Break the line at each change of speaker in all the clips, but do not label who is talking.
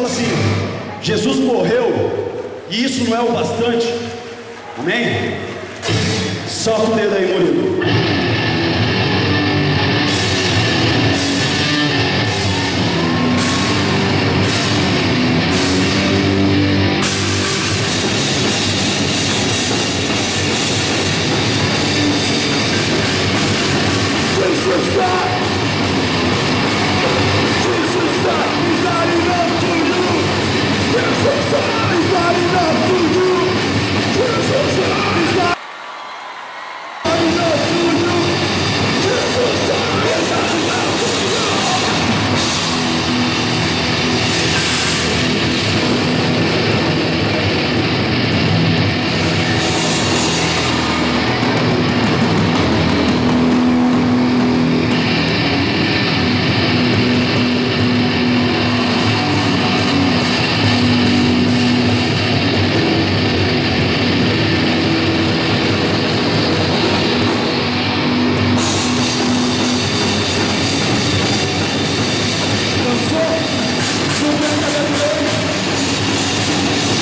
fala assim: Jesus morreu e isso não é o bastante. Amém? Solta o dedo aí, Murilo.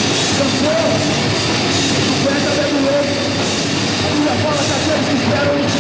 Fala que aqueles que esperam